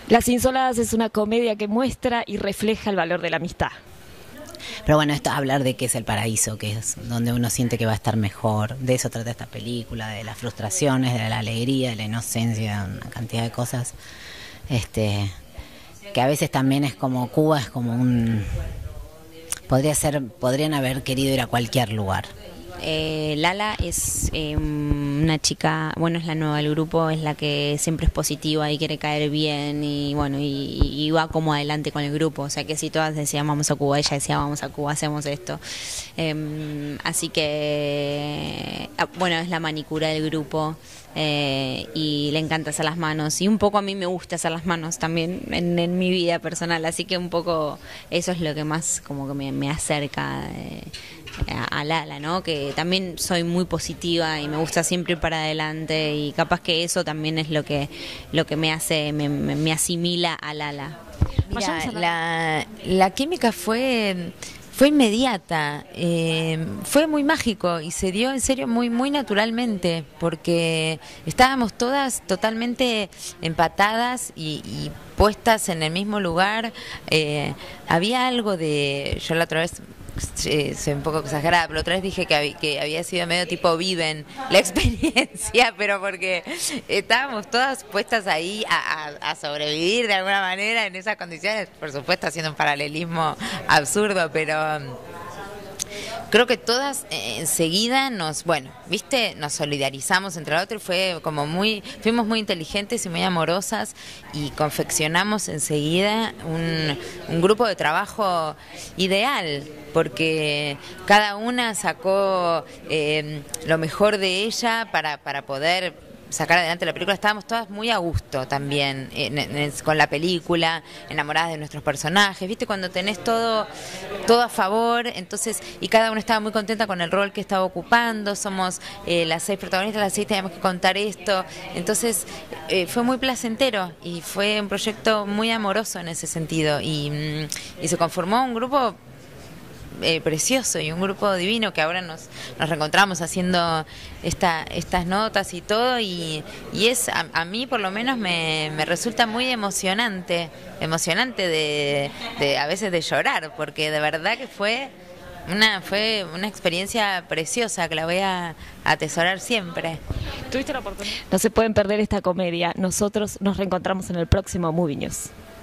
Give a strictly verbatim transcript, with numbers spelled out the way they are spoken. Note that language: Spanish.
Las Insoladas es una comedia que muestra y refleja el valor de la amistad. Pero bueno, esto es hablar de qué es el paraíso, que es donde uno siente que va a estar mejor. De eso trata esta película, de las frustraciones, de la alegría, de la inocencia, una cantidad de cosas. Este, que a veces también es como Cuba, es como un... Podría ser, podrían haber querido ir a cualquier lugar. Eh, Lala es eh, una chica, bueno, es la nueva del grupo, es la que siempre es positiva y quiere caer bien y bueno, y, y va como adelante con el grupo, o sea que si todas decían vamos a Cuba, ella decía vamos a Cuba, hacemos esto. Eh, así que, bueno, es la manicura del grupo. Eh, y le encanta hacer las manos y un poco a mí me gusta hacer las manos también en, en mi vida personal, así que un poco eso es lo que más como que me, me acerca eh, a, a Lala, ¿no? Que también soy muy positiva y me gusta siempre ir para adelante y capaz que eso también es lo que lo que me hace, me, me, me asimila a Lala. Mira, la, la química fue... Fue inmediata, eh, fue muy mágico y se dio en serio muy muy naturalmente porque estábamos todas totalmente empatadas y, y puestas en el mismo lugar. Eh, había algo de, yo la otra vez eh, soy un poco exagerada, pero otra vez dije que, hab, que había sido medio tipo Viven la experiencia, pero porque estábamos todas puestas ahí a, a, a sobrevivir de alguna manera en esas condiciones, por supuesto haciendo un paralelismo absurdo, pero creo que todas eh, enseguida nos, bueno, viste, nos solidarizamos entre otros, fue como muy, fuimos muy inteligentes y muy amorosas y confeccionamos enseguida un, un grupo de trabajo ideal, porque cada una sacó eh, lo mejor de ella para, para poder sacar adelante la película. Estábamos todas muy a gusto también en, en, con la película, enamoradas de nuestros personajes, viste, cuando tenés todo todo a favor, entonces, y cada una estaba muy contenta con el rol que estaba ocupando, somos eh, las seis protagonistas, las seis teníamos que contar esto, entonces eh, fue muy placentero y fue un proyecto muy amoroso en ese sentido y, y se conformó un grupo Eh, precioso y un grupo divino que ahora nos, nos reencontramos haciendo esta, estas notas y todo y, y es a, a mí por lo menos me, me resulta muy emocionante, emocionante de, de a veces de llorar, porque de verdad que fue una, fue una experiencia preciosa que la voy a atesorar siempre. ¿Tuviste la oportunidad? No se pueden perder esta comedia. Nosotros nos reencontramos en el próximo Movie News.